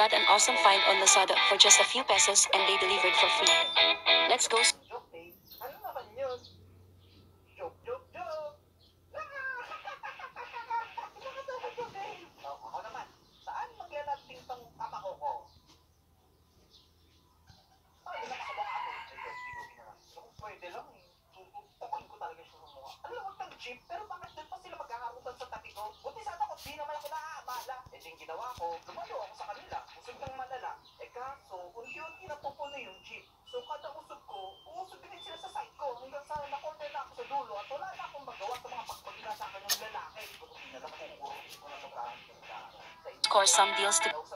got an awesome find on Lazada for just a few pesos and they delivered for free. Let's go. Joke eh. Ano naman yun? Joke, joke, joke! Ako naman, saan maglalanting tong kamako ko? Ay, nakakawa ako. Sige, sige na lang. So, kung pwede lang eh. Tutukoy ko talaga siya sa mukha. Alam mo, ng jeep, pero bakit doon pa sila magkakarutan sa tabi ko? Buti sana kung di naman ako naaabala. Eh, yung ginawa ko, lumayo ako sa kanila. Usog ng malala. Eh, kaso, unti-unti napupuno yung jeep. So, kada usog ko, uusog din sila sa side ko. Hanggang sa na-corner na ako sa dulo at wala na akong magawa sa mga pagpagina sa akin ng lalaki. Buti na lang po, ko na sobrahan. Score some deals to